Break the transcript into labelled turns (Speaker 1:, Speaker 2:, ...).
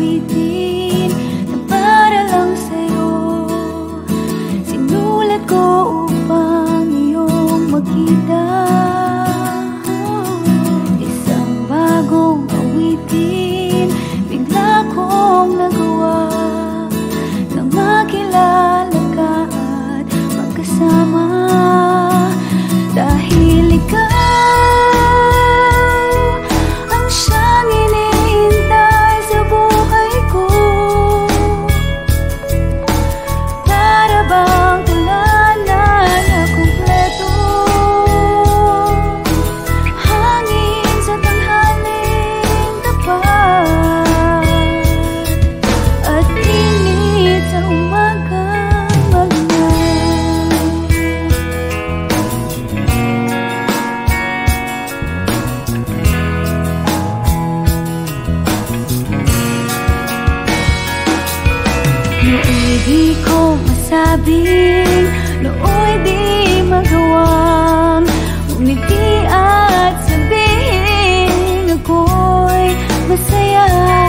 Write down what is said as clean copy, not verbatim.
Speaker 1: awitin na para lang sa'yo. Sinulat ko upang iyong makita. Isang bagong awitin bigla kong nagawa nang makilala ka at magkasama. Dahil ikaw ang siyang hinihintay sa buhay ko, para bang tulanan na kumpleto, hangin sa tanghaling tapat, at init sa umagang magnay. Nooy di ko masabing, nooy di magawang umiti at sabihin ako'y masaya.